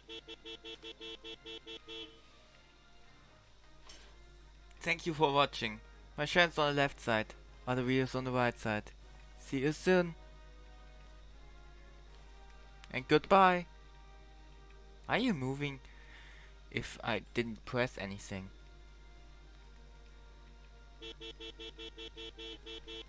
Thank you for watching. My channel's on the left side, other videos on the right side. See you soon. And goodbye. Are you moving if I didn't press anything?